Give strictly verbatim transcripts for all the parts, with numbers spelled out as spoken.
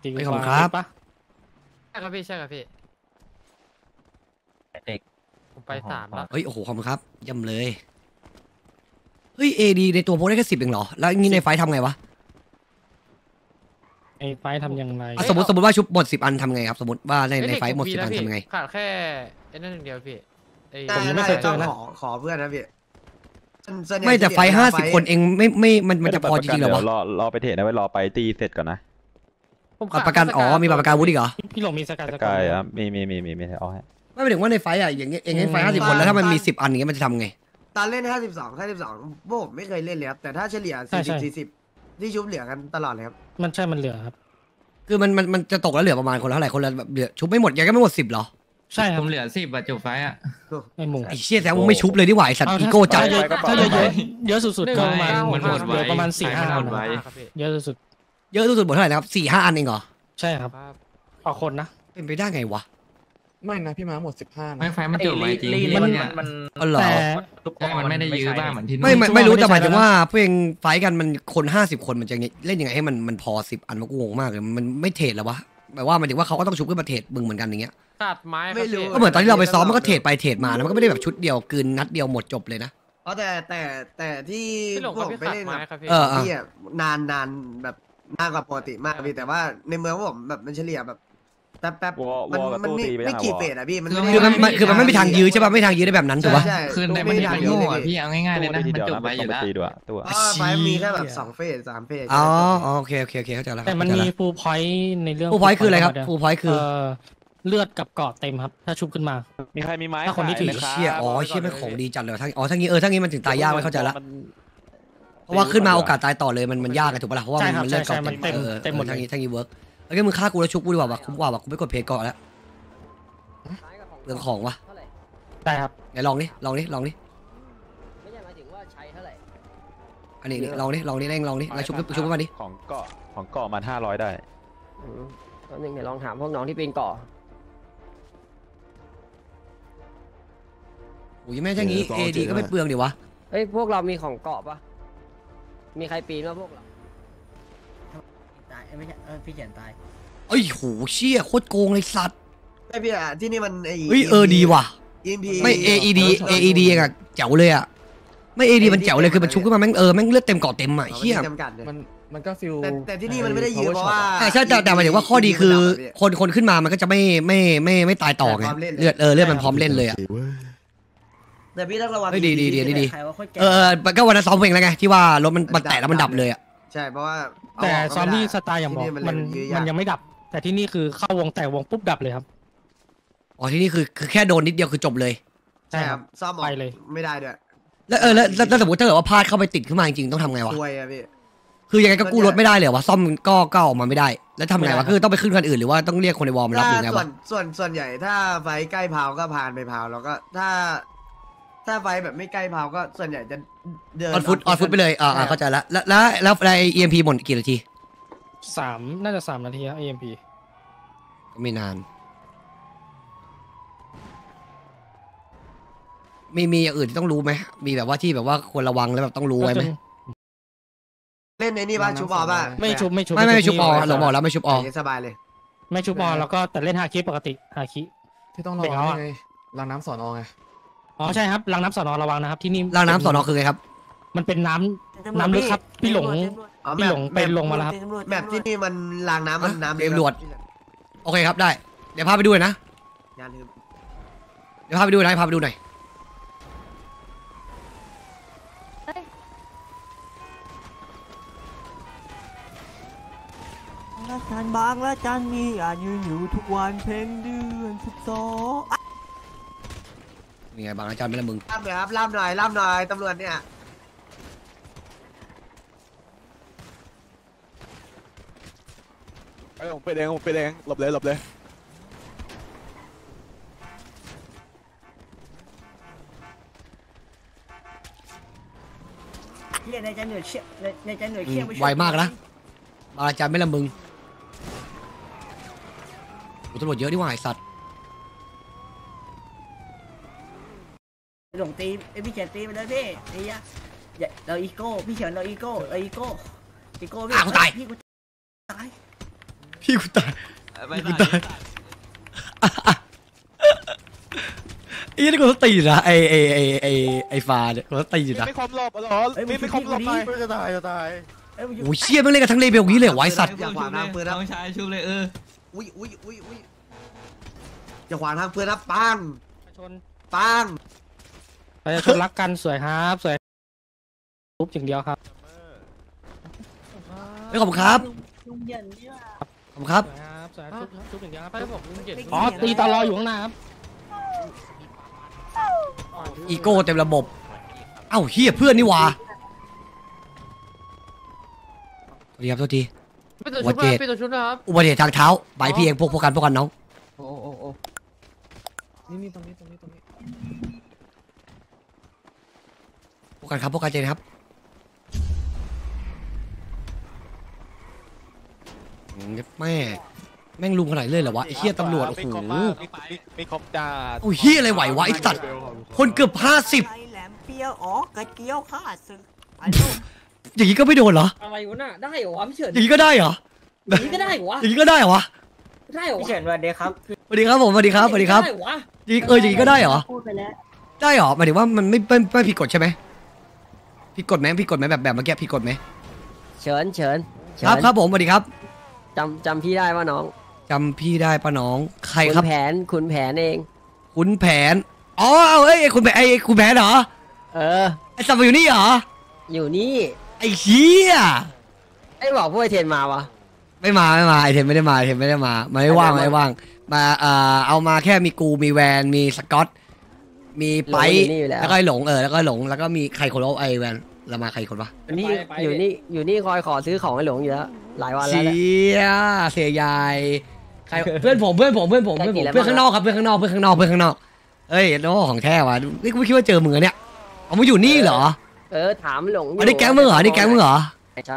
ตีขอบคุณครับปะใช่ครับพี่ใช่ครับพี่เด็กผมไปสามแล้วเฮ้ยโอ้โหขอบคุณครับย่ำเลยเฮ้ยเอดีในตัวพวกได้แค่สิบเองเหรอแล้วงี้ในไฟทำไงวะไอ้ไฟทำยังไงสมมติสมมติว่าชุบหมดสิบอันทำไงครับสมมติว่าในในไฟหมดสิบอันทำไงขาดแค่ไอ้นั่นหนึ่งเดียวพี่ผมยังไม่เคยเจอนะขอขอเพื่อนนะพี่ไม่แต่ไฟห้าสิบคนเองไม่ไม่มันมันจะพอจริงๆหรอวะรอรอไปเทรดนะไว้รอไปตีเสร็จก่อนนะบัตรประกันอ๋อมีบัตรประกันวุฒิเหรอพี่หลงมีสกัดสกายอ่ะมีมีมีมีมีเอาให้ไม่เป็นถึงว่าในไฟอ่ะอย่างเงี้ยเองไฟห้าสิบคนแล้วถ้ามันมีสิบอันอย่างเงี้ยมันจะทำไงตอนเล่นห้าสิบสองห้าสิบสองพวกผมไม่เคยเล่นเลยครับแต่ถ้าเฉลี่ยสี่สิบสี่สิบที่ชุบเหลือกันตลอดเลยครับมันใช่มันเหลือครับคือมันมันมันจะตกแล้วเหลือประมาณคนละเท่าไหร่คนละแบบเหลือชุบไม่หมดยังก็ไม่หมดสิบหรอใช่ครับผมเหลือสิบอะจุไฟอะไอ้หมูไอ้เชี่ยแต่ว่าไม่ชุบเลยดิหว่าไอ้สัตว์อีโก้จัดถ้าเยอะเยอะเยอะสุดๆก็ประมาณมันหมดเหลือประมาณสี่ห้าอันเยอะสุดเยอะสุดๆหมดเท่าไหร่นะครับสี่ห้าอันเองเหรอใช่ครับต่อคนนะเป็นไปได้ไงวะไม่นะพี่มาหมดสิบห้าไม่ไฟมันจุไว้จริงมันมันแต่มันไม่ได้ยื้อบ้างเหมือนที่ไม่ไม่รู้แต่หมายถึงว่าเพื่อนไฟกันมันคนห้าสิบคนมันจะเล่นยังไงให้มันมันพอสิบอันมันกูงงมากเลยมันไม่เทรดแล้ววะแบบว่าหมายถึงว่าเขาก็ต้องชุบขึ้นมาเทรดมึงเหมือนกันอย่างเงี้ยตัดไม้ไม่รู้ก็เหมือนตอนที่เราไปซ้อมมันก็เทรดไปเทรดมานะมันก็ไม่ได้แบบชุดเดียวกืนนัดเดียวหมดจบเลยนะเพราะแต่แต่แต่ที่ผมไปเล่นเออพี่นานนานแบบมากกว่าปกติมากพี่แต่ว่าในเมืองผมแบบมันเฉลี่ยแบบแป๊บแป๊บมันมันไม่กี่เฟสอะพี่มันคือมันคือมันไม่มีทางยื้อใช่ป่ะไม่ทางยื้อได้แบบนั้นถูกป่ะคือในมันยังโง่อะพี่เอาง่ายๆเลยนะมันจบไปอยู่แล้วตัวไฟมีแค่แบบสองเฟสสามเฟสอ๋อโอเคโอเคโอเคเข้าใจแล้วแต่มันมีฟูลพอยต์ในเรื่องฟูลพอยต์คืออะไรครับฟูลพอยต์คือเลือดกับเกาะเต็มครับถ้าชุบขึ้นมามีใครมีไม้ถ้าคนที่ถือเชี่ยอ๋อเชี่ยไม่ของดีจัดเลยทั้งอ๋อทั้งนี้เออทั้งนี้มันถึงตายยากไม่เข้าใจแล้วเพราะว่าขึ้นมาโอกาสตายต่อเลยมันมันยากไงถูกป่ะล่ะเพราะว่ามันเลือดเกาะเต็มเต็มหมดทั้งนี้ทั้งนี้เวิร์กแล้วก็มึงฆ่ากูแล้วชุบกูดีกว่าว่ะคุ้มกว่าว่ะกูไม่กดเพจเกาะแล้วเรื่องของวะได้ครับไหนลองนี่ลองนี่ลองนี่ไม่ใช่หมายถึงว่าใช้เท่าไหร่อันนี้ลองนี่ลองนี่เร่งลองนี่แล้วชุบชุบมาดิของเกาะของเกาะมันห้าร้อยได้ตอนนึงเดี๋ยวลองถามพวกน้องที่เป็นเกาะโอ้ยแม่ช่างงี้เอดีก็ไม่เปลืองดิวะเฮ้ยพวกเรามีของเกาะปะมีใครปีนว่าพวกเราตายไม่ใช่เออพี่เขียนตายเอ้ยโหเชี่ยโคตรโกงเลยสัตว์ไอพี่อะที่นี่มันไอเฮ้ยเออดีว่ะไม่ เอ อี ดี เอ อี ดี อะเจ๋วเลยอะไม่ เอ ดี มันเจ๋วเลยคือมันชุบขึ้นมาแม่งเออแม่งเลือดเต็มเกาะเต็มอะเชี่ยมันมันก็ฟิลแต่ที่นี่มันไม่ได้ยืมเพราะว่าใช่แต่แต่หมายถึงว่าข้อดีคือคนคนขึ้นมามันก็จะไม่ไม่ไม่ไม่ตายต่อไงเลือดเออเลือดมันพร้อมเล่นเลยอะแต่พี่ต้องระวังดีดีดีดีดีเออก็วันนั้นซ้อมเพลงแล้วไงที่ว่ารถมันมันแตกแล้วมันดับเลยอะใช่เพราะว่าแต่ซอมบี้สไตล์อย่างบอกมันมันยังไม่ดับแต่ที่นี่คือเข้าวงแต่วงปุ๊บดับเลยครับอ๋อที่นี่คือคือแค่โดนนิดเดียวคือจบเลยใช่ครับซ่อมไปเลยไม่ได้ด้วยแล้วเออแล้วแล้วสมมติถ้าเกิดว่าพลาดเข้าไปติดขึ้นมาจริงๆต้องทำไงวะช่วยอะพี่คือยังไงก็กู้รถไม่ได้เลยวะซ่อมก็ก็ออกมาไม่ได้แล้วทำไงวะคือต้องไปขึ้นคันอื่นหรือว่าต้องเรียกคนในวอร์มรับหรือไงวะส่วนส่วนส่วนใหญ่ถ้าไฟใกล้พาวก็พานไปพาวแล้วก็ถ้าถ้าไฟแบบไม่ใกล้พาวก็ส่วนใหญ่จะเดินออนฟุตออนฟุตไปเลยอ่าเข้าใจแล้วแล้วแล้วแล้วไอเอ็มพีหมดกี่นาทีสามน่าจะสามนาทีครับเอ็มพีก็ไม่นานมีมีอย่างอื่นที่ต้องรู้ไหมมีแบบว่าที่แบบว่าควรระวังแล้วแบบต้องรู้ไว้ไหมเล่นในนี่บ้างชุบออบ้างไม่ชุบไม่ชุบไม่ไม่ชุบออหลงบอกแล้วไม่ชุบออสบายเลยไม่ชุบออแล้วก็แต่เล่นฮาคิปกติฮาคิที่ต้องระวังไงล้างน้ำสอนอไงอ๋อใช่ครับล้างน้ำสอนอระวังนะครับที่นี่ล้างน้ำสอนอคือไงครับมันเป็นน้ำน้ำลึกครับพี่หลงพี่หลงเป็นลงมาแล้วครับแบบที่นี่มันล้างน้ำมันน้ำเกมรวดโอเคครับได้เดี๋ยวพาไปดูนะเดี๋ยวพาไปดูนะพาไปดูหน่อยละจันบางละจันมีอ่านยืนอยู่ทุกวันเพลงเดือนสิบสองนี่ไงบางอาจารย์ไม่ละมึงล่ำหน่อยครับล่ำหน่อยล่ำหน่อยตำรวจเนี่ยไอ้ผมไปแดงผมไปแดงหลบเลยหลบเลยเฮียในใจเหนื่อยเชี่ยในใจเหนื่อยเชี่ยไวมากนะบางอาจารย์ไม่ละมึงตำรวจเยอะดีว่าไอ้สัตว์หลงตีไอพี่เฉียนตีไปเลยพี่ไอ้ยะเราอีโก้พี่เฉียนเราอีโก้เราอีโก้อีโก้พี่ตายพี่กูตายพี่กูตายพี่กูตายไอ้นี่กูต้องตีนะไอ้ไอ้ไอ้ไอ้ไอ้ฟ้าเนี่ยกูต้องตีนะไม่คอมหลบเหรอไม่ไม่คอมหลบไปจะตายจะตายโอ้ยเชี่ยมันเล่นกันทั้งเลเวลนี้เลยเหรอวะไอ้สัตว์อย่าขวางทางเพื่อนนะน้องชายชุบเลยเอออุ้ยอุ้ยอุ้ยอุ้ยอย่าขวางทางเพื่อนนะปังชนปังประชาชนรักกันสวยครับสวยปุ๊บอย่างเดียวครับไม่ขอบคุณครับขอบคุณครับสวยครับสวยครับทุบทุบอย่างเดียวครับไปผมลุงเจ็ดอ๋อตีตลออยู่ข้างหน้าครับอีโก้เต็มระบบ เอ้าเฮียเพื่อนนี่หว่าสวัสดีครับโทษทีพี่ตัวชุบนะครับพี่ตัวชุบนะครับอุบัติเหตุทางเท้าใบพี่เองพวกพวกกันพวกกันน้องโอ้โอ้โอ้นี่นี่ตรงนี้ตรงนี้ตรงนี้พวกกันครับพวกกันเจนครับอืมแม่แม่งลุงขนาดนี้เลยเหรอวะไอ้เฮียตำรวจโอ้โหไม่ครบจ้าโอ้ยเฮียอะไรไหววะไอ้สัตว์คนเกือบห้าสิบใจแหลมเปียวอ๋อกระเจียวข้าศึกไอ้ลูกอย่างนี้ก็ไม่โดนเหรออะไรวะน่ะได้เหรอวะพี่เฉินอย่างนี้ก็ได้เหรออย่างนี้ก็ได้เหรอวะอย่างนี้ก็ได้เหรอวะได้เหรอพี่เฉินสวัสดีครับสวัสดีครับผมสวัสดีครับสวัสดีครับได้เหรอวะอย่างนี้เอออย่างนี้ก็ได้เหรอพูดไปแล้วได้เหรอหมายถึงว่ามันไม่ไม่ไม่ผิดกฎใช่ไหมผิดกฎไหมผิดกฎไหมแบบแบบเมื่อกี้ผิดกฎไหมเฉินเฉินเฉินครับครับผมสวัสดีครับจำจำพี่ได้ป่ะน้องจำพี่ได้ปะน้องใครคุณครับแผนคุณแผนเองขุนแผนอ๋อเอาเอ้ยไอ้คุณแผนไอ้คุณแผนเหรอเออไอ้สัมมาอยู่นี่เหรออยู่นี่ไอ้เหี้ยไอ้บอกพวกไอเทนมาวะไม่มาไม่มาไอเทมไม่ได้มาไอเทมไม่ได้มาไม่ว่างไม่ว่างมาเอ่อเอามาแค่มีกูมีแวนมีสกอตมีไปแล้วก็ไอ้หลงเออแล้วก็หลงแล้วก็มีใครคนเอาไอ้แวนเรามาใครคนวะอยู่นี่อยู่นี่อยู่นี่คอยขอซื้อของไอ้หลงอยู่แล้วหลายวันแล้วเชีแหละยเสียยายใครเพื่อนผมเพื่อนผมเพื่อนผมเพื่อนผมเพื่อนข้างนอกครับเพื่อนข้างนอกเพื่อนข้างนอกเพื่อนข้างนอกเอ้ยน้องของแท้ว่ะนี่กูไม่คิดว่าเจอมึงอะเนี่ยเอามาอยู่นี่เหรอเออถามหลงอยู่อันนี้แก๊งมึงเหรออันนี้แก๊งมึงเหรอใช่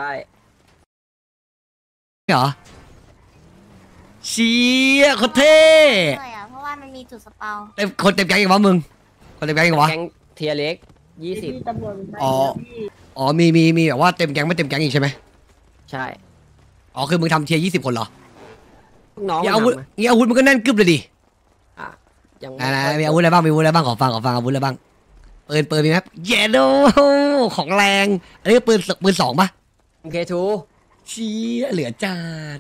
เหรอเชียโคตรเท่ด้วยอ่ะเพราะว่ามันมีจุดสเปาเต็มคนเต็มแก๊งอีกวะมึงคนเต็มแก๊งอีกวะแก๊งเทียเล็กยี่สิบอ๋ออ๋อมีมีมีแบบว่าเต็มแก๊งไม่เต็มแก๊งอีกใช่ไหมใช่อ๋อคือมึงทำเทียร์ยี่สิบคนเหรอลูกน้องมีมันอาวุธทำไหมมีอาวุธมันก็แน่นกึบเลยดิอ่ะยังไหนๆมีอาวุธอะไรบ้างมีอาวุธอะไรบ้างขอฟังขอฟังอาวุธอะไรบ้างปืนปืนมีไหมเยโดของแรงอันนี้ปืนปืนสองปะเคทูเชี่ยเหลือจัด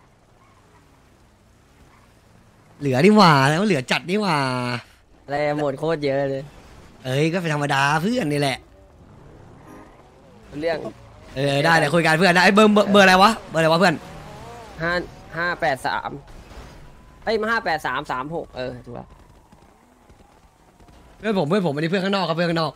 เหลือนี่หว่าแล้วเหลือจัดนี่หว่าอะไรหมดโคตรเยอะเลยเอ้ยก็เป็นธรรมดาเพื่อนนี่แหละเรื่องเออได้เดี๋ยวคุยกันเพื่อนได้ไอ้เบอร์เบอร์เบอร์อะไรวะเบอร์อะไรวะเพื่อนห้าห้าแปดสามเอ้ยมาห้าแปดสามสามหกเออถูกแล้วเพื่อนผมเพื่อนผมอันนี้เพื่อนข้างนอกครับเพื่อนข้างนอก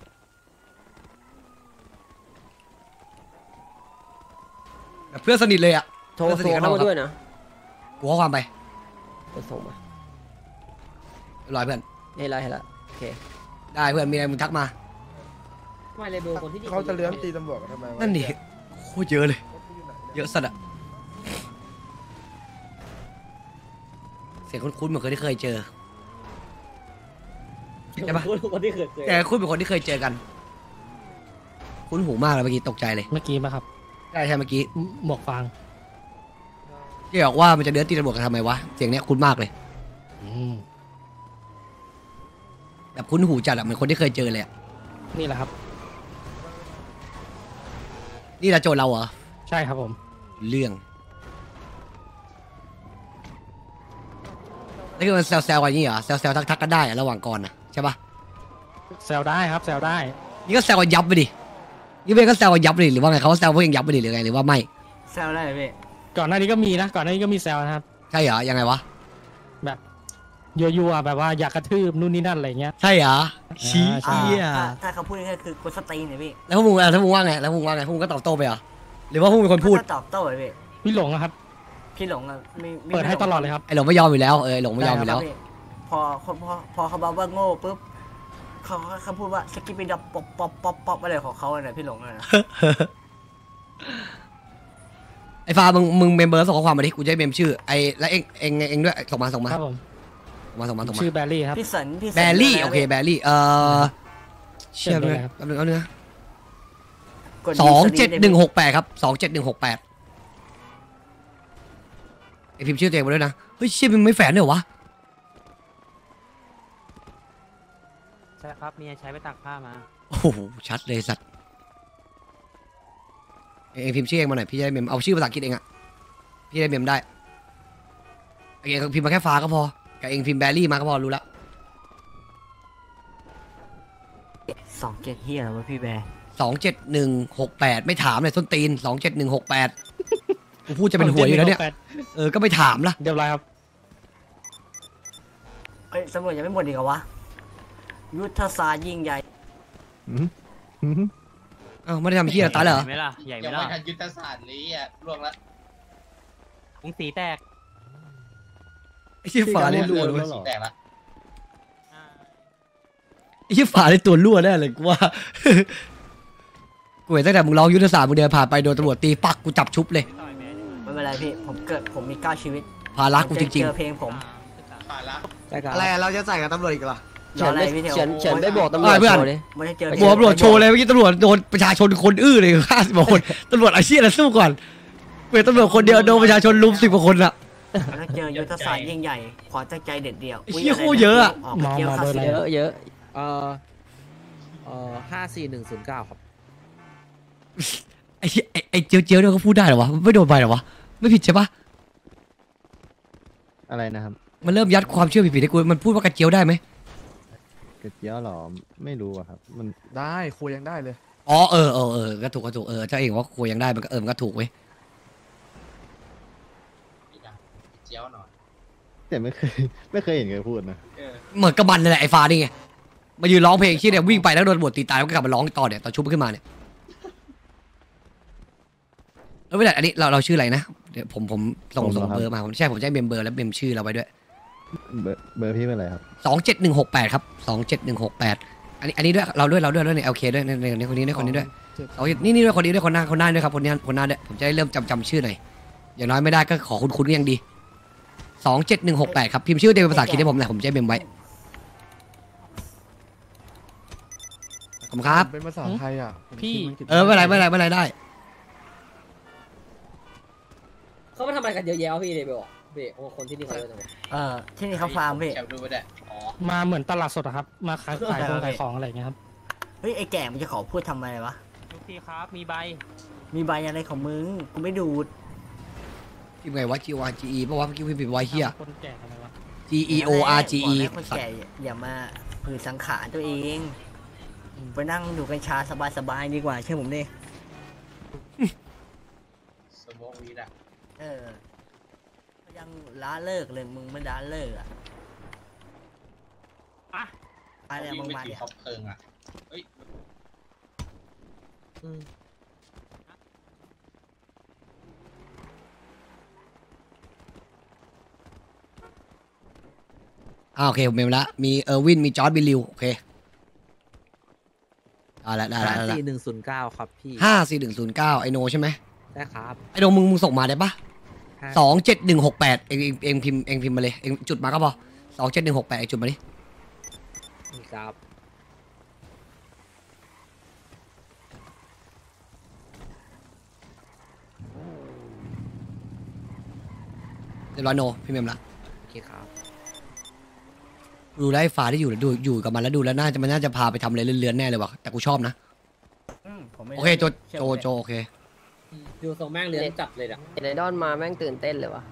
แบบเพื่อนสนิทเลยอ่ะโทรเพื่อนสโทนิรทข้างนเข้าอกมาครับด้วยนะกูข้อความไปไปส่งมาเรียบร้อยเพื่อนเห็นแล้วเห็นแล้วโอเคได้เพื่อนมีอะไรมึงทักมาไม่เลยเบอร์คนที่เขาจะเลื้อนตีตำรวจกันทำไมวะนั่นดิโคตรเยอะเลย เยอะสัตว์อะเสียงคุ้นๆเหมือนคนที่เคยเจอใช่ปะคนที่เคยเจอแต่คุ้นเป็นคนที่เคยเจอกัน คุ้นหูมากเลยเมื่อกี้ตกใจเลยเมื่อกี้ป่ะครับใช่ใช่เมื่อกี้หมวกฟางที่บอกว่ามันจะเดือดตีตำรวจกันทำไมวะเสียงเนี้ยคุ้นมากเลยอืมแบบคุ้นหูจัดอะเหมือนคนที่เคยเจอเลยอะนี่แหละครับนี่ละโจรเราเหรอใช่ครับผมเรื่องนี่คือมันแซวๆกันอย่างนี้เหรอแซวๆทักๆกันได้อะระหว่างก่อนนะใช่ปะแซวได้ครับแซวได้นี่ก็แซวกันยับไปดินี่เป็นก็แซวกันยับไปดิหรือว่าไงเขาแซวพวกเองยับไปดิหรือไงหรือว่าไม่แซวได้เลยพี่ก่อนหน้านี้ก็มีนะก่อนหน้านี้ก็มีแซวนะครับใช่เหรอยังไงวะแบบยัวๆแบบว่าอยากกระทืบนู่นนี่นั่นอะไรเงี้ยใช่เหรอชี้ใช่เหี้ยถ้าเขาพูดง่ายๆคือกดสตีนเนี่ยพี่แล้วพวกมึงแล้วพวกมึงว่าไงแล้วพวกมึงว่าไงพวกมึงก็ตอบโต้ไปเหรอหรือว่าพวกมึงเป็นคนพูดตอบโต้เลยพี่พี่หลงอะครับพี่หลงอะไม่เปิดให้ตลอดเลยครับไอ้หลงไม่ยอมอยู่แล้วเออหลงไม่ยอมอยู่แล้วพอพอพอพอเขาบอกว่าโง่ปุ๊บเขาเขาพูดว่าสกิปปี้ดับป๊อปป๊อปป๊อปป๊อปอะไรของเขาเนี่ยพี่หลงเลยนะไอ้ฟ้ามึงมึงเมมเบอร์ส่งข้อความมาดิกูจะได้เมมชื่อไอ้แล้วเองเองเองด้วยส่งมาส่งมาครับผมส่งมาส่งมาส่งมาชื่อแบรี่ครับพี่สันพี่สันแบรี่โอเคแบรี่เอ่อเชื่อเชิญไหมเลยครับแป๊บนึงเอาเนื้อกดสองดีเจ็ดหนึ่งหกแปดครับสองเจ็ดหนึ่งหกแปดไอพิมพ์ชื่อตัวเองมาด้วยนะเฮ้ยเชี่ยมันไม่แฝงเลยเหรอวะใช่ครับเมียใช้ไปตักผ้ามาโอ้โหชัดเลยสัตว์เองพิมพ์ชื่อเองมาหน่อยพี่จะได้เมมเอาชื่อภาษาอังกฤษเองอะพี่ได้เมมได้เองพิมพ์มาแค่ฟ้าก็พอกับเองพิมพ์แบรี่มาก็พอรู้แล้วสองเจ็ดเฮียแล้ววะพี่แบร์สองเจ็ดหนึ่งหกแปดไม่ถามเลยส้นตีนสองเจ็ดหนึ่งหกแปดกูพูดจะเป็นหัวยอยู่แล้วเนี่ยเออก็ไม่ถามละเรียบร้อยครับเอ้ยตำรวจยังไม่หมดอีกเหรอวะยุทธศาสตร์ยิ่งใหญ่อ้าวไม่ได้ทำที่อะไรตายเหรอใหญ่ไหมล่ะใหญ่ไหมยังล่ะไม่ทันยุทธศาสตร์นี้อ่ะล่วงละวงสีแตกไอ้เชี่ยฝาเลยรั่วเลยสีแตกละไอ้เชี่ยฝาเลยตัวรั่วแน่เลยกูว่า กูเห็นตั้งแต่มึงร้องยุทธศาสตร์มึงเดินผ่านไปโดนตำรวจตีปักกูจับชุบเลยไม่เป็นไรพี่ผมเกิดผมมีเก้าชีวิตภาระกูจริงเจอเพลงผมผ่านละอะไรอะเราจะใส่กับตำรวจอีกเหรอรออะไรพี่เทวเฉินเฉินได้บอกตำรวจเพื่อนโชว์ดิไม่ได้เจอๆบอกตำรวจโชว์เลยเมื่อกี้ตำรวจโดนประชาชนคนอื้อเลยห้าสิบกว่าคนตำรวจอาชีพอะไรสู้ก่อนเปิดตำรวจคนเดียวโดนประชาชนลุมสิบกว่าคนอะไม่ได้เจอยุทธศาสตร์ยิ่งใหญ่ขอตั้งใจเด็ดเดี่ยวไอ้เหี้ยโคตรเยอะอะออกไปเกี่ยวข้าวเสีเยยอะเยอะเอ่อเอ่อห้าสี่หนึ่งศูนย์เก้าครับไอ้เหี้ยไอ้ไอ้เจียวเจียวเนี่ยเขาพูดได้เหรอวะไม่โดนไปเหรอวะไม่ผิดใช่ปะอะไรนะครับมันเริ่มยัดความเชื่อผิดๆให้กูมันพูดว่ากระเจียวได้ไหมกระเจียวหรอไม่รู้อะครับมันได้คุยยังได้เลยอ๋อเออเออเออก็ถูกก็ถูกเออถ้าเองว่าคุยยังได้มันก็เออมันก็ถูกเว้ยเจียวหน่อยแต่ไม่เคย ไม่เคยเห็นใครพูดนะเหมือนกับมันนั่นแหละไอ้ฟ้านี่ไงมายืนร้องเพลงที่เนี่ยวิ่งไปแล้วโดนตำรวจตีตายแล้วก็กลับมาร้องต่อเนี่ยตอนชุบขึ้นมาเนี่ยแล้วเวลาอันนี้เราเราชื่ออะไรนะเดี๋ยวผมผมส่งส่งเบอร์มาผมใช่ผมใช้เมมเบอร์แล้วเมมชื่อเราไว้ด้วยเบอร์เบอร์พี่เป็นอะไรครับสองเจ็ดหนึ่งหกแปดครับสองเจ็ดหนึ่งหกแปดอันนี้อันนี้ด้วยเราด้วยเราด้วยด้วยในเอลเคด้วยในในคนนี้ด้วยคนนี้ด้วยเอานี่นี่ด้วยคนนี้ด้วยคนหน้าคนหน้าด้วยครับคนนี้คนหน้าด้วยผมจะได้เริ่มจำจำชื่อหน่อยอย่างน้อยไม่ได้ก็ขอคุณคุณก็ยังดีสองเจ็ดหนึ่งหกแปดครับพิมพ์ชื่อเต็มเป็นภาษาอังกฤษให้ผมหน่อยผมจะเมมไว้ขอบคุณครับเป็นภาษาไทยอ่ะพี่เออไม่เป็นไรไม่เป็นไรไม่เป็นไรได้เขามาทำอะไรกันเยอะแยะพี่เลยไปบอกพี่โอ้คนที่นี่เขาเยอะจังเออที่นี่เขาฟาร์มพี่แคปดูไปได้อ๋อมาเหมือนตลาดสดอะครับ มาขายขายของขายของอะไรอย่างเงี้ยครับเฮ้ยไอ้แก่มันจะขอพูดทำไมวะทุกทีครับมีใบมีใบอะไรของมึงกูไม่ดูดพิมพ์ไงวะ G O R G E เพราะว่าเมื่อกี้พิมพ์ไว้เฮียคนแก่ทำไมวะ G E O R G บ E กให้คนแก่อย่ามาผืนสังขารตัวเองไปนั่งดูกัญชาสบายๆดีกว่าเชื่อผมดิสโมกวีดอ่ะเออยังล้าเลิกเลยมึงไม่ล้าเลิกอ่ะอ่ะอะไรวิ่มึงงไปมาถือเนี่ยคอบเพลิงอ่ะเฮ้ยอ่าโอเคผมเมมละมีเออร์วินมีจอร์ดมีลิวโอเคได้ละได้ละห้าได้ละสี่หนึ่งศูนย์เก้าครับพี่ห้าสี่หนึ่งศูนย์เก้าไอโนใช่ไหมได้ครับไอโนมึงมึงส่งมาได้ปะห้าสองเจ็ดหนึ่งหกแปดเองเองเองพิมพ์เองพิมพ์มาเลยเองจุดมาก็พอสองเจ็ดหนึ่งหกแปดเองจุดมาดินี่ครับเรียบร้อยโนพี่เมมละโอเคครับดูได้ฟ้าที่อยู่ดูอยู่กับมันแล้วดูแล้วน่าจะมันน่าจะพาไปทำอะไรเลื่อนๆแน่เลยว่ะแต่กูชอบนะอืมผมไม่โอเคโจโจโจโอเคดูทรงแม่งเรียนจับเลยอ่ะในดอนมาแม่งตื่นเต้นเลยวะ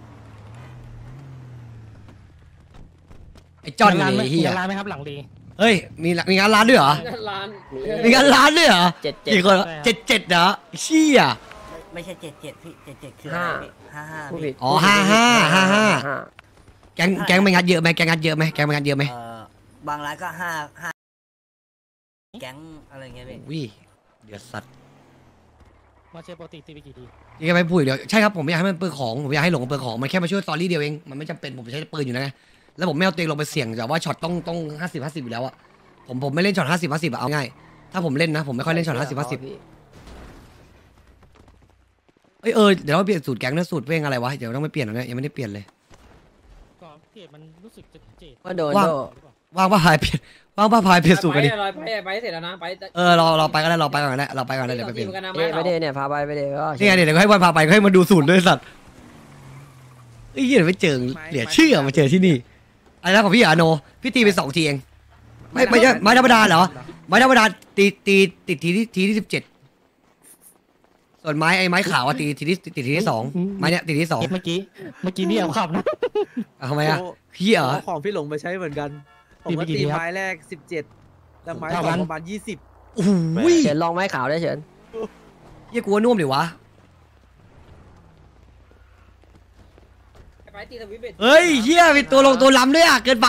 ไอจอนมีร้านไหมเลยเฮีมียร้านไหมครับหลังดีเฮ้ยมีมีงานร้านด้วยเหรอร้านมีงานร้านด้วยเหรอเจ็ดเจ็ดกี่คนเจ็ดเจ็ดเหรอเชี่ยไม่ใช่เจ็ดเจ็ดพี่เจ็ดเจ็ดคืออะไรพี่ห้าห้าผู้พี่ผิดอ๋อห้าห้าห้าห้าแก๊งแก๊งไม่งัดเยอะไหมแก๊งงัดเยอะไหมแก๊งไม่งัดเยอะไหมเอ่อบางร้านก็ห้าห้าแก๊งอะไรเงี้ยพี่วิเดือดสัตว์มาเชฟปกติตีไปกี่ทียังไม่พูดอีกเดี๋ยวใช่ครับผมไม่อยากให้มันเปลืองของผมอยากให้หลงเปลืองของมันแค่มาช่วยสตอรี่เดียวเองมันไม่จำเป็นผมใช้ปืนอยู่แล้วไงแล้วผมไม่เอาตัวเองลงไปเสี่ยงแต่ว่าช็อตต้องต้องห้าสิบห้าสิบอยู่แล้วอะผมผมไม่เล่นช็อตห้าสิบห้าสิบเอาง่ายถ้าผมเล่นนะผมไม่ค่อยเล่นช็อตห้าสิบห้าสิบเอ้ยเออเดี๋ยวเราเปลี่ยนสูตรแก๊งนะสูตรเพลงอะไรวะเดี๋ยวต้องไปเปลี่ยนนะเนี่ยยังไม่ได้เปลี่ยนเลยก็เกตมันรู้สึกจะเจ็ดว่าโดนว่างโดว่างป้าพายเปลี่ยนว่างป้าพายเปลี่ยนสูตรกันดิไปไปไปเสร็จแล้วนะไปเออเราเราไปกันแล้วเราไปก่อนแล้วเราไปก่อนแล้วเดี๋ยวไปเปลี่ยนเอ๊ะไปเดเนี่ยพาไปไปเดก็นี่ไงเดี๋ยวให้วันพาไปให้มาดูสูตรด้วยสัตว์เอ้ยเหี้ยไม่เจอเหลือเชื่อมาเจอที่นี่อะไรนะของพี่อาโนพี่ตีไปสองทีเองไม่ไม่ใช่ไม้ธรรมดาเหรอไม้ธรรมดาตีตีติดทีที่ทีที่สิบเจ็ดส่วนไม้ไอ้ไม้ขาวอะตีทีที่ติดทีที่สองไม้เนี้ยติดที่สองเมื่อกี้เมื่อกี้นี่เอาขับนะทำไมอะพี่เหรอของพี่หลงไปใช้เหมือนกันผมก็ตีไม้แรกสิบเจ็ดแต่ไม้สองประมาณยี่สิบโอ้โหเฉินลองไม้ขาวได้เฉินเหี้ยกลัวนุ่มดิวะเฮ้ยเหี้ยเป็นตัวลงตัวล้ำด้วยอะเกินไป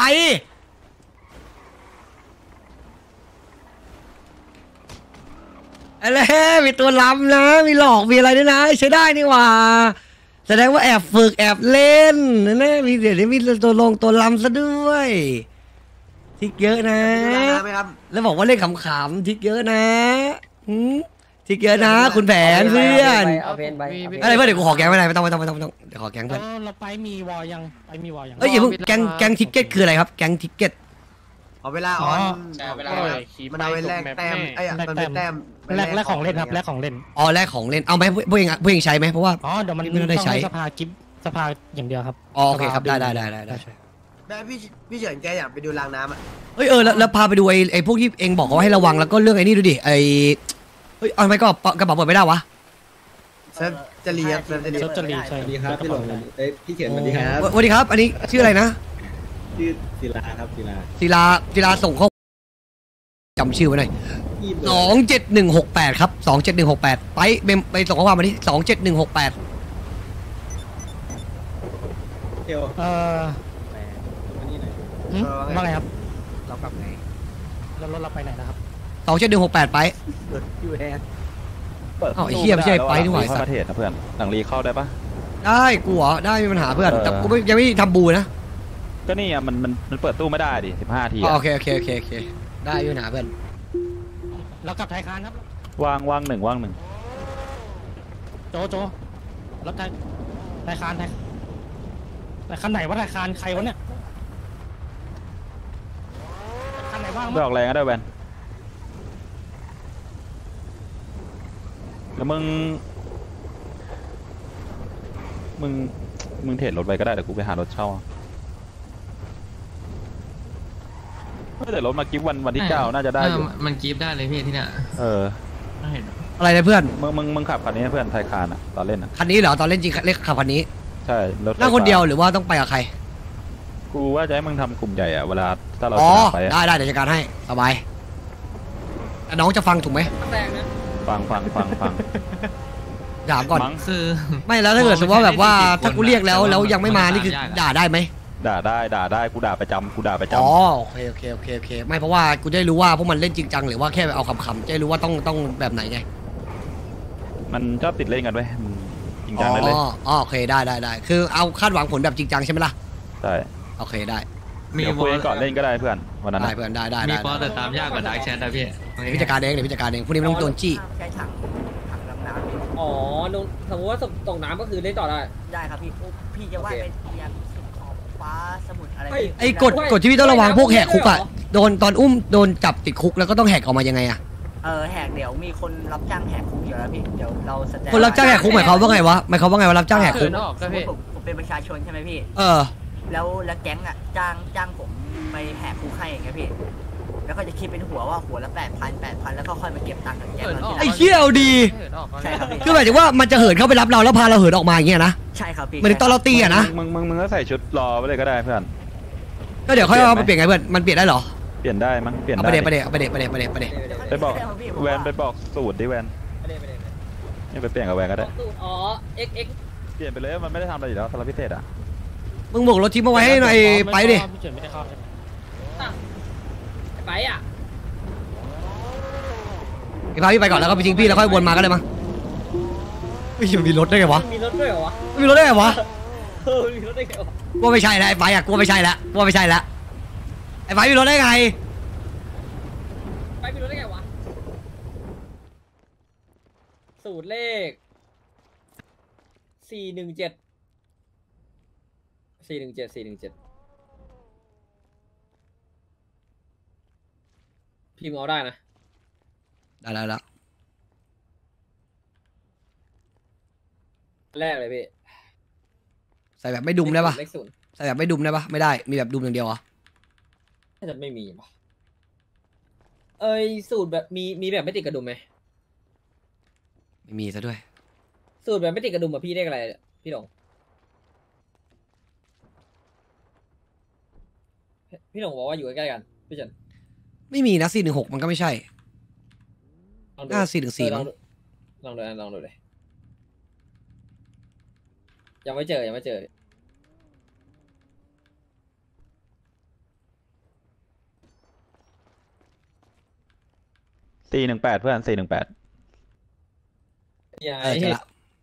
อะไรมีตัวล้ำนะมีหลอกมีอะไรด้วยนะใช้ได้นี่หว่าแสดงว่าแอบฝึกแอบเล่นนะเนี่ยมีเดี๋ยวนี้มีตัวลงตัวล้ำซะด้วยทิกเยอะนะ แล้วบอกว่าเล่นขำๆทิกเยอะนะหืมทิกเยอะนะคุณแผนเพื่อนเอาเพนไปอะไรเพื่อนเดี๋ยวกูขอแกงไม่ได้ไม่ต้องไม่ต้องไม่ต้องไม่ต้องเดี๋ยวขอแกงเพื่อนเราไปมีวอยังไปมีวอยังเอ้ยอย่าเพิ่งแกงแกงทิกเก็ตคืออะไรครับแกงทิกเก็ตเอาเวลาออนเวลามันเอาไปแลกแต้มไอ้มันเป็นแต้มแลกแลกของเล่นครับแลกของเล่นอ๋อแลกของเล่นเอาไหมพวกเองพวกเองใช้ไหมเพราะว่าอ๋อเดี๋ยวมันไม่ได้ใช้สภากิฟสภาอย่างเดียวครับอ๋อโอเคครับได้ได้ได้ได้ได้ได้พี่พี่เฉินแกอยากไปดูรางน้ำอ่ะเฮ้ยเออแล้วแล้วพาไปดูไอ้ไอ้พวกที่เองบอกเขาให้ระวังแล้วก็เรื่องไอ้นี่ดูดิไอ้เฮ้ยเอาทำไมก็กระเป๋าเปิดไม่ได้วะเซิร์ฟจะรีครับเซิร์ฟจะรีเซิร์ฟจะรีใช่ดีครับพี่หลงเอ้ยพี่เขียนสวัสดีครับสวัสดีครับอันนี้ชื่ออะไรนะชื่อศิลาครับศิลาศิลาศิลาส่งข้อจำชื่อไว้หน่อยพี่เบอสร์องเจ็ดหนึ่งหกแปดครับสองเจ็ดหนึ่งหกแปดไปเมมไปส่งข้อความมาดิสองเจ็ดหนึ่งหกแปดเทลเออแปดอันนี้หน่อยหึว่าไงครับเรากลับไงแล้วรถเราไปไหนนะครับสองเจ็ดหนึ่งหกแปดไปยูแฮนอ้าวไอ้เหี้ยไม่ใช่ไปนี่หว่าเข้าประเทศนะเพื่อนหลังรีเข้าได้ปะได้กูเหรอได้ไม่มีปัญหาเพื่อนเออแต่กูไม่ยังไม่ทำบูนะก็นี่อ่ะมันมันมันเปิดตู้ไม่ได้ดิสิบห้าทีอ๋ออะโอเคโอเคโอเคโอเคได้ไม่มีปัญหาเพื่อนเรากลับไทยคานครับวางวางหนึ่งวางหนึ่งโจโจรถไทยไทยคานไทยแต่คันไหนวะไทยคานใครวะเนี่ยคันไหนบ้างไม่ออกแรงก็ได้แวนแล้วมึงมึงมึงเทรดรถไปก็ได้เดี๋ยวกูไปหารถเช่าไม่แต่รถมากิฟวันวันที่เก้าน่าจะได้อยู่มันกีฟได้เลยพี่ที่เนี่ยเออเห็นอะไรนะเพื่อนมึงมึงมึงขับคันนี้เพื่อนไทยคานอ่ะตอนเล่นอ่ะคันนี้เหรอตอนเล่นจริงเล่นขับคันนี้ใช่รถไฟนั่งคนฟ้าเดียวหรือว่าต้องไปกับใครกูว่าจะให้มึงทำกลุ่มใหญ่อ่ะเวลาถ้าเราอ๋อชนะไปอะได้ได้เดี๋ยวจัดการให้สบายแต่น้องจะฟังถูกไหมแรงนะฟังฟังฟังฟังถามก่อนมั้งคือไม่แล้วถ้าเกิดสมมติว่าแบบว่าถ้ากูเรียกแล้วแล้วยังไม่มานี่คือด่าได้ไหมด่าได้ด่าได้กูด่าประจำกูด่าประจำอ๋อโอเคโอเคโอเคโอเคไม่เพราะว่ากูจะได้รู้ว่าพวกมันเล่นจริงจังหรือว่าแค่เอาคำๆจะได้รู้ว่าต้องต้องแบบไหนไงมันชอบติดเล่นกันเว้ยมึงจริงอ๋จังได้เลยออ๋อโอเคได้ได้ได้คือเอาคาดหวังผลแบบจริงจังใช่ไหมล่ะใช่โอเคได้มีเดี๋ยวคุยกันก่อนเล่นก็ได้เพื่อนวันนั้นได้นะเพื่อนได้ได้มีได้ปอแต่ตามยากกว่าดาร์กแชทนะพี่เดี๋ยวพิจารการเองเดี๋ยวพิจารการเองพวกนี้ไม่ต้องโดนจี้ใช้ถังถังดำน้ำพี่อ๋อลงสมมติว่าตกน้ำก็คือเล่นต่อได้ได้ครับพี่พี่จะว่าเป็นเรียนสุดขอบฟ้าสมุทรอะไรเฮ้ยไอ้กฎกฎที่พี่ต้องระวังพวกแหกคุกอ่ะโดนตอนอุ้มโดนจับติดคุกแล้วก็ต้องแหกออกมายังไงอ่ะเออแหกเดี๋ยวมีคนรับจ้างแหกคุกอยู่แล้วพี่เดี๋ยวเราแสดงคนรับจ้างแหกคุกหมายความว่าไงวะหมายความว่าไงว่ารับจ้างแหกคุกนอกสก็มมพี่ติผมผมเป็นประชาชนใช่ไหมพี่เออแล้วแล้วแก๊งอ่ะจ้างจ้างผมไปแหกคุกให้อย่างเงี้ยพี่แล้วก็จะคิดเป็นหัวว่าหัวละแปดพันแปดพันแล้วก็ค่อยมาเก็บตังค์กับแก๊งเราทีหลังไอ้เหี้ยเอาดีใช่ครับพี่คือหมายถึงว่ามันจะเหินเข้าไปรับเราแล้วพาเราเหินออกมาอย่างเงี้ยนะใช่ครับพี่เหมือนตอนเราตีอะนะมึงมึงมึงก็ใส่ชุดรอไปเลยก็ได้เพื่อนก็เดี๋ยวค่อยเอาไปเปลี่ยนไงเพื่อนมันเปลี่ยนได้เหรอเปลี่ยนได้มั้งเปลี่ยนเอาได้ไปเดี๋ยวไปเดี๋ยวไปเดี๋ยวไปเดี๋ยวไปเดี๋ยวไปเดี๋ยวไปบอกแวนไปบอกสูตรดิแวนไปเลยไปเลยนี่ไปเปลี่ยนกับแวนก็ได้อ๋อ x x เปลี่ยนไปเลยมันไม่ได้ทำอะไรอยู่แล้วสำหรับพิเศษอ่ะมึงบอกรถทิปมาไว้ให้หน่อยไปดิพี่เฉินไม่ได้เข้าใช่ไหมไปอ่ะไอ้พาพี่ไปก่อนแล้วก็ไปทิ้งพี่แล้วค่อยวนมาก็ได้มั้งเฮ้ยมันมีรถได้ไงวะมีรถด้วยเหรอวะมันมีรถได้ไงวะเออมีรถได้ไงวะกลัวไม่ใช่แล้วไอ้ไฟอะกลัวไม่ใช่แล้วกลัวไม่ใช่แล้วไอ้ไฟมีรถได้ไงไปมีรถได้ไงวะสูตรเลขสี่หนึ่งเจ็ดสี่หนึ่งเจ็ดสี่หนึ่งเจ็ดพิมพ์เอาได้นะได้แล้วแล้วแรกเลยพี่ส่แบบไม่ดุมได้ปะเลขศูนย์ใส่แบบไม่ดุมได้ปะไม่ได้มีแบบดุมอย่างเดียวเหรอน่าจะไม่มีปะเอ้ยสูตรแบบมีมีแบบไม่ติดกระดุมไหมไม่มีซะด้วยสูตรแบบไม่ติดกระดุมอะพี่เรียกอะไรเนี่ยพี่หลงพี่หลงบอกว่าอยู่ใกล้ๆกันพี่เฉินไม่มีนะสี่หนึ่งหกมันก็ไม่ใช่ลองดูห้าสี่หนึ่งสี่เออลมั้อง งดูลองดูลองดูเลยยังไม่เจอยังไม่เจอสี่หนึ่งแปดเพื่อนสี่หนึ่งแปดอย่าเออเจอละ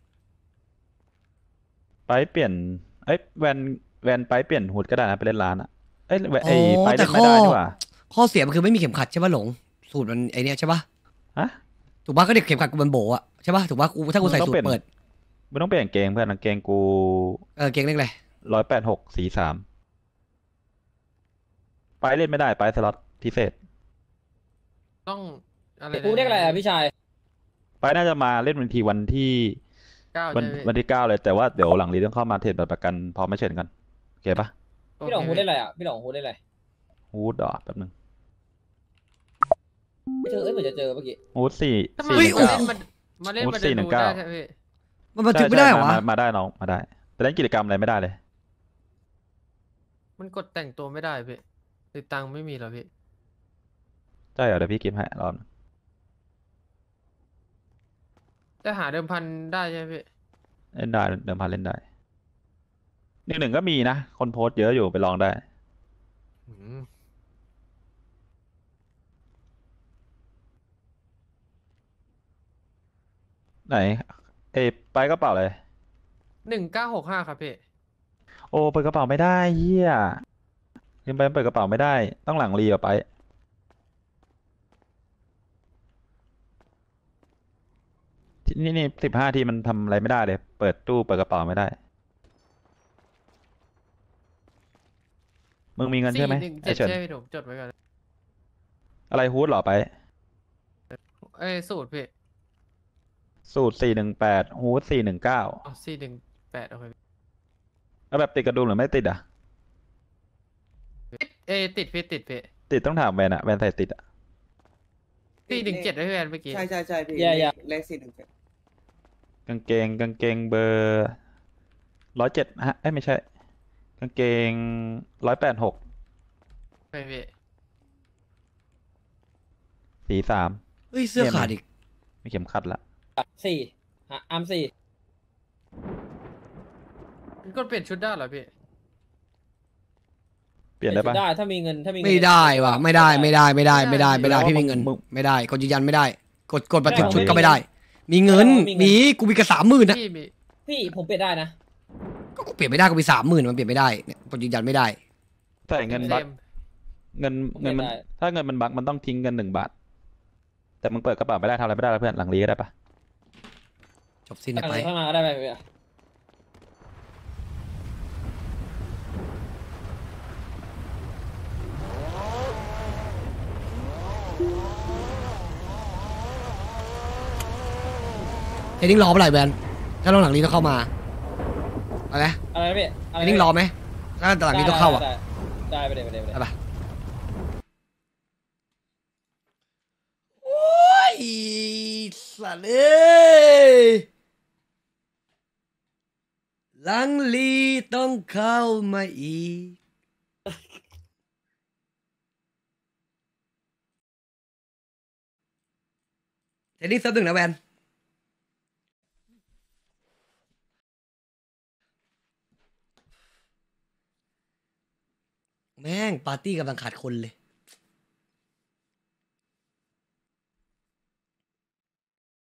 ไปเปลี่ยนเอ้ยแวนแวนไปเปลี่ยนฮูดก็ได้นะไปเล่นร้านอ่ะเอ้ยแวนอ๋ไอ้อไปแต่เล่นข้ไม่อได้นี่หว่าข้อเสียมันคือไม่มีเข็มขัดใช่ปะหลงสูตรมันไอเนี้ยใช่ปะฮะถูกปะก็เด็กเข็มขัดกูมันโบอะใช่ปะถูกปะกูถ้ากูใส่มึงต้สูองตเปลี่ยนรเปิดไม่ต้องเปลี่ยนกางเกงเพื่อนกางเกงกูเออเก่งเล็กเลยร้อยแปดหกสี่สามไปเล่นไม่ได้ไปสล็อตพิเศษต้องอะไรกูเรียกอะไรอะพี่ชายไปน่าจะมาเล่นวันทีวันที่เก้าวันใช่ไหมวันที่เก้าเลยแต่ว่าเดี๋ยวหลังรีต้องเข้ามาเทรดบัตรประกันพร้อมไม่เชิญกันโอเคปะพี่หลงฮูดได้อะไรอะพี่หลงฮูดได้อะไรฮูดดอแป๊บนึงไม่เจอเอ้ยเหมือนจะเจอเมื่อกี้ฮูดสี่ทำไมสี่มาเก้าเล่นมันมาเล่นโอ้มันสี่จะหนึ่ดูงเก้าได้ใช่ไหมพี่มันบันทึกไม่ได้เหรอวะมามาได้น้องมาได้ แต่เล่นกิจกรรมอะไรไม่ได้เลยมันกดแต่งตัวไม่ได้พี่ติดตังค์ไม่มีหรอพี่ใช่เหรอเดี๋ยวพี่กิฟต์ให้รอบนึงแต่หาเดิมพันได้ใช่ไหมพี่เล่นได้เดิมพันเล่นได้หนึ่งหนึ่งก็มีนะคนโพสต์เยอะอยู่ไปลองได้อืมไหนเอยไปกระเป๋าเลยหนึ่งเก้าหกห้าครับพี่โอ้เปิดกระเป๋าไม่ได้เฮียลืมไปเปิดกระเป๋าไม่ได้ต้องหลังรีอะไปที่นี่นี่สิบห้าทีมันทำอะไรไม่ได้เลย เปิดตู้เปิดกระเป๋าไม่ได้ มึงมีเงินใช่ไหมสี่หนึ่งไอเจ็ดเฉินใช่ไหมผมจดไว้ก่อนอะไรฮูดเหรอไปเอ้ยสูตรพี่สูตรสี่หนึ่งแปดฮูดสี่หนึ่งเก้าอ๋อสี่หนึ่งแปดโอเคแล้วแบบติดกระดุมหรือไม่ติดอ่ะติดเอ้ยติดพี่ติดพี่ติดต้องถามแวนอะแวนใส่ติดอะสี่หนึ่งเจ็ดได้พี่แอนเมื่อกี้ใช่ใช่ใช่พี่อย่าอย่าเลขสี่หนึ่งเจ็ดกางเกงกางเกงเบอร์ร้อยเจ็ดฮะเอ้ยไม่ใช่ กางเกงร้อยแปดหกไม่พี่สีสามเฮ้ยเสื้อขาดอีกไม่เข็มขัดละสี่อ่ะอาร์มสี่มันกดเปลี่ยนชุดได้เหรอพี่เปลี่ยนได้ปะได้ถ้ามีเงินถ้ามีเงินไม่ได้ว่ะไม่ได้ไม่ได้ไม่ได้ไม่ได้ไม่ได้ไม่ได้พี่มีเงินมึงไม่ได้กดยืนยันไม่ได้ กดกดบันทึกไม่ได้ชุดก็ไม่ได้ มีเงินมีกูมีกระสามหมื่นนะพี่มีพี่ผมเปลี่ยนได้นะก็กูเปลี่ยนไม่ได้กูมีสามหมื่นมันเปลี่ยนไม่ได้เนี่ยกดยืนยันไม่ได้ใส่เงินบัคเงินเงินมันถ้าเงินมันบัคมันต้องทิ้งเงินหนึ่งบาท แต่มึงเปิดกระเป๋าไม่ได้ทำอะไรไม่ได้แล้วเพื่อนหลังรีก็ได้ปะจบสิ้นข้างไปข้างหน้าก็ได้ไหมพี่อะเทรนนิ่งรอเมื่อไหร่แบนถ้าลงหลังนี้ต้องเข้ามาอะไรนะอะไรนะพี่เทรนนิ่งรอไหมถ้าหลังนี้ต้องเข้าอ่ะได้ได้ไปเลยไปเลยไปเลยไปปะโอ้ยสัตว์เอ้ยหลังลีต้องเข้ามาอีกเทรนนิ่งเซิร์ฟหนึ่งนะแวนแม่งปาร์ตี้กำลังขาดคนเลย